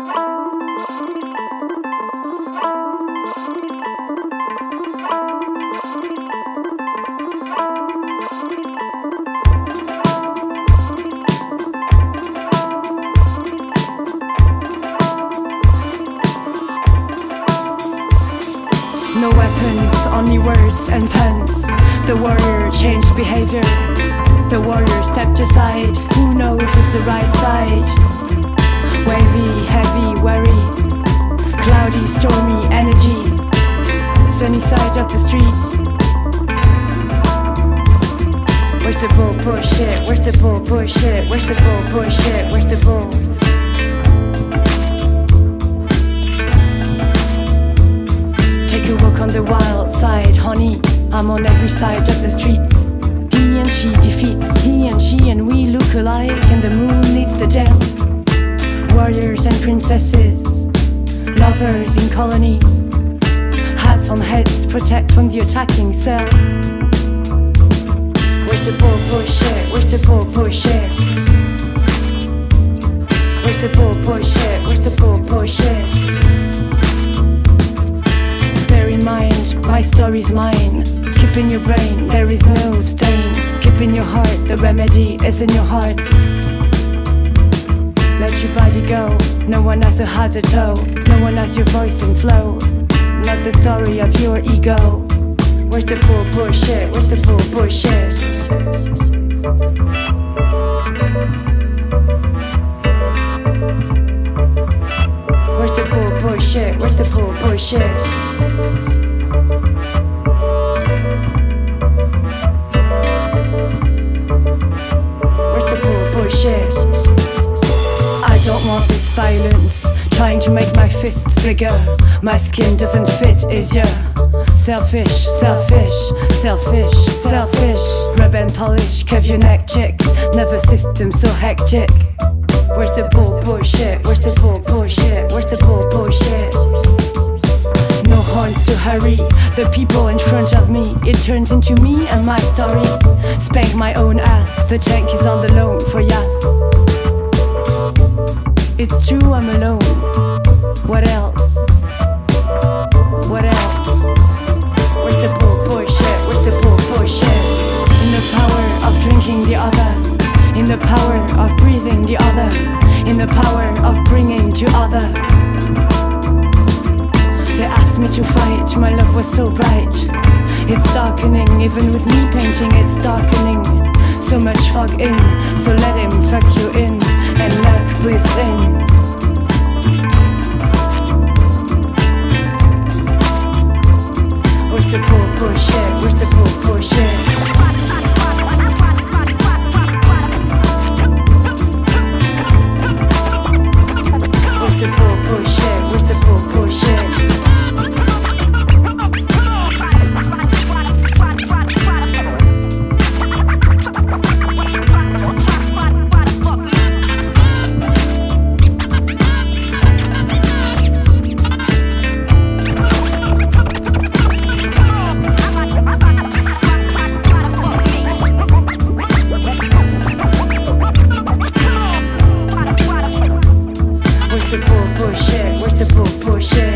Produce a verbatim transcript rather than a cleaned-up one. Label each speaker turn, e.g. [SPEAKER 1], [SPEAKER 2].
[SPEAKER 1] No weapons, only words and puns. The warrior changed behavior. The warrior stepped aside. Who knows it's the right side? Wavy, heavy worries. Cloudy, stormy energies. Sunny side of the street. Where's the bull bullshit? Where's the bull bullshit? Where's the bull bullshit? Where's the bull? Take a walk on the wild side, honey. I'm on every side of the streets. He and she defeats, he and she and we look alike, and the moon leads the dance. Warriors and princesses, lovers in colonies. Hats on heads protect from the attacking cells. Where's the bull bullshit? Where's the bull bullshit? Where's the bull bullshit? Where's the bull bullshit? Bear in mind, my story's mine. Keep in your brain, there is no stain. Keep in your heart, the remedy is in your heart. Let your body go, no one has a heart to toe. No one has your voice and flow, not the story of your ego. Where's the bull bullshit? Where's the bull bullshit? Where's the bull bullshit? Where's the bull bullshit? I don't want this violence, trying to make my fists bigger. My skin doesn't fit, is ya? Selfish, selfish, selfish, selfish. Rub and polish, curve your neck, chick. Nervous system so hectic. Where's the bull bullshit? Where's the bull bullshit? Where's the bull bullshit? No horns to hurry, the people in front of me. It turns into me and my story. Spank my own ass, the tank is on the loan for yas. It's true, I'm alone. What else? What else? Where's the bull bullshit? Where's the bull bullshit? In the power of drinking the other, in the power of breathing the other, in the power of bringing to other. They asked me to fight, my love was so bright. It's darkening, even with me painting, it's darkening. So much fog in, so let him fuck you in and lurk within. Where's the bull bullshit? Where's the bull bullshit? Where's the bull bullshit? Where's the bull bullshit? Where's the bull bullshit? Where's the bull bullshit?